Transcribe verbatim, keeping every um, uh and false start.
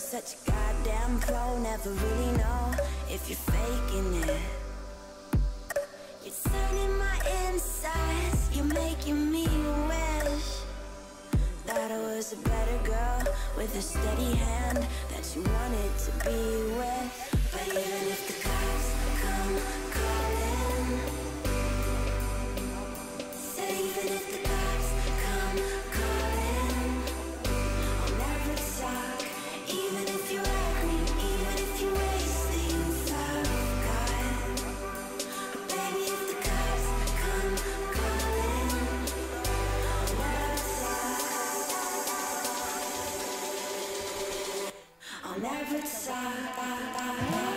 such a goddamn pro, never really know if you're faking it. You're turning my insides, you're making me wish that I was a better girl with a steady hand that you wanted to be with. But even if the cops come calling, said even if the cops come calling, I'll never talk. Even if you like me, even if you waste the youth I've got. Baby, if the cops come calling, I'll never talk. I'll never talk.